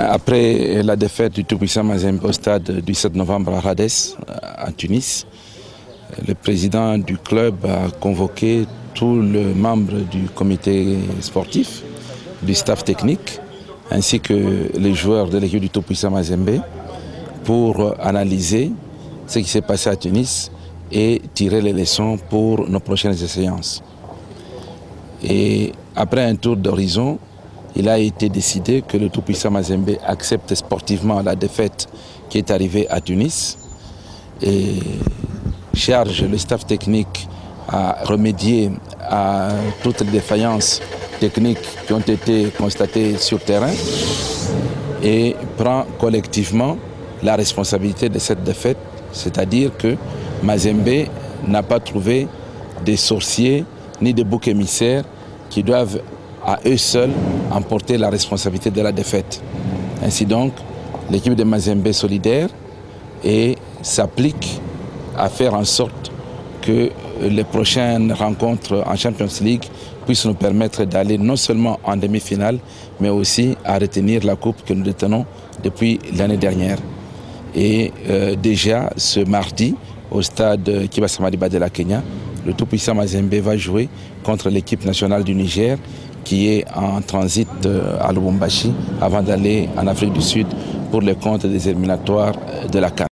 Après la défaite du tout-puissant Mazembe au stade du 7 novembre à Rades, à Tunis, le président du club a convoqué tous les membres du comité sportif, du staff technique, ainsi que les joueurs de l'équipe du tout-puissant Mazembe pour analyser ce qui s'est passé à Tunis et tirer les leçons pour nos prochaines séances. Et après un tour d'horizon, il a été décidé que le tout-puissant Mazembe accepte sportivement la défaite qui est arrivée à Tunis et charge le staff technique à remédier à toutes les défaillances techniques qui ont été constatées sur terrain et prend collectivement la responsabilité de cette défaite, c'est-à-dire que Mazembe n'a pas trouvé des sorciers ni de boucs émissaires qui doivent à eux seuls emporter la responsabilité de la défaite. Ainsi donc, l'équipe de Mazembe est solidaire et s'applique à faire en sorte que les prochaines rencontres en Champions League puissent nous permettre d'aller non seulement en demi-finale, mais aussi à retenir la coupe que nous détenons depuis l'année dernière. Et déjà ce mardi, au stade Kibasamadiba de la Kenya, le tout-puissant Mazembe va jouer contre l'équipe nationale du Niger qui est en transit à Lubumbashi avant d'aller en Afrique du Sud pour le compte des éliminatoires de la CAN.